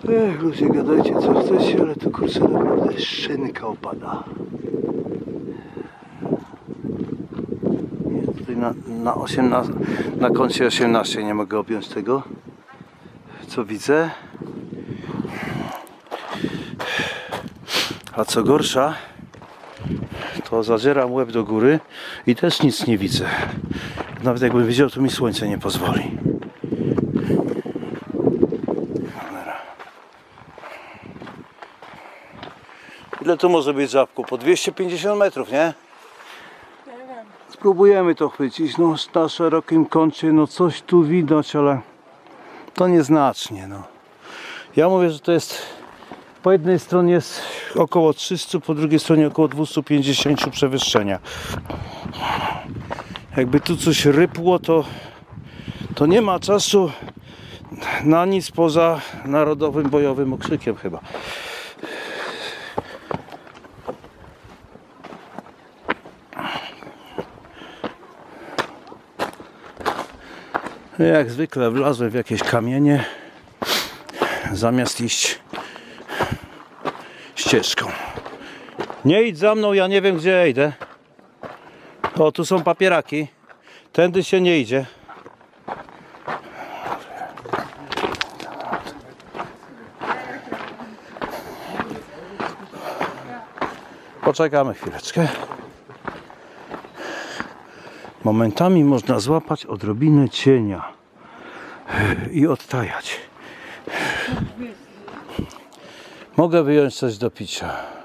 Ludzie, gadajcie co chcecie, ale to kurczę naprawdę szynka opada. Tutaj na kącie 18 nie mogę objąć tego, co widzę. A co gorsza, to zadzieram łeb do góry i też nic nie widzę. Nawet jakbym wiedział, to mi słońce nie pozwoli. Ile tu może być żabku? Po 250 metrów, nie? Spróbujemy to chwycić. No, na szerokim kącie, no coś tu widać, ale to nieznacznie. No. Ja mówię, że to jest po jednej stronie jest około 300, po drugiej stronie około 250 przewyższenia. Jakby tu coś rypło, to nie ma czasu na nic poza narodowym bojowym okrzykiem chyba. Jak zwykle wlazłem w jakieś kamienie zamiast iść ścieżką. Nie idź za mną, ja nie wiem gdzie idę. O, tu są papieraki. Tędy się nie idzie. Poczekamy chwileczkę. Momentami można złapać odrobinę cienia i odtajać. Mogę wyjąć coś do picia.